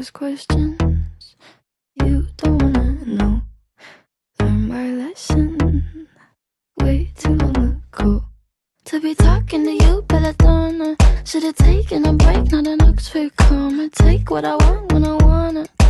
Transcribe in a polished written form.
ask questions you don't wanna know. Learn my lesson way too long ago. To be talking to you, belladonna. Should've taken a break, not an Oxford comma. Take what I want when I wanna.